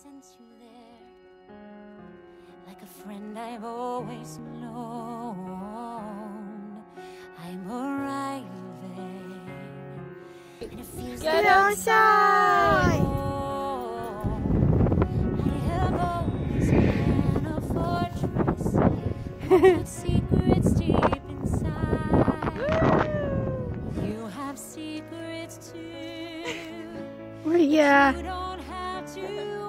sense you there, like a friend I've always known. I'm arriving, and it feels like outside. I have always been a fortress with secrets deep inside. You have secrets too. Yeah. You don't have to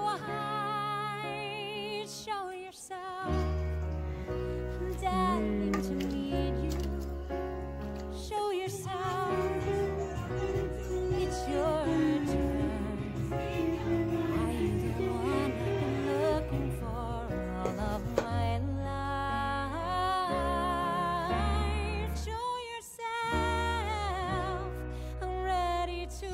hide. Show yourself. I'm dying to meet you. Show yourself. It's your turn. Are you the one I've been looking for all of my life? Show yourself. I'm ready to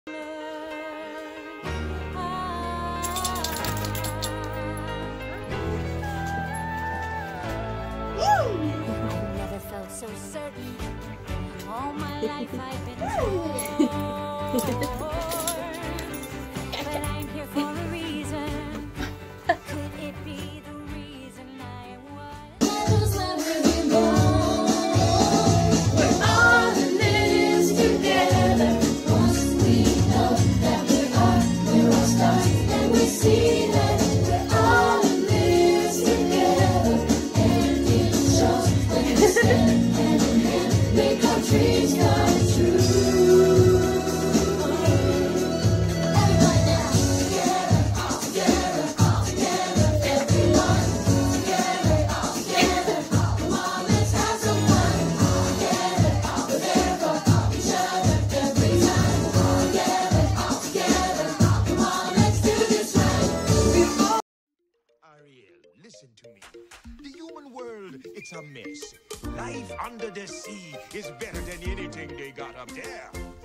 so certain. All my life I've been torn. But I'm here for a reason. Could it be the reason I was? We're all in this together. Once we know that we're all stars, and we see that we're all in this together. And it shows when we stand. Make our dreams come true. Everyone now, together, all together, all together. Everyone together, all together. Come on, let's have some fun. All together, all together, all each other. Every time, all together, all together. Come on, let's do this right. Ariel, listen to me. The human world, it's a mess. Life under the sea is better than anything they got up there.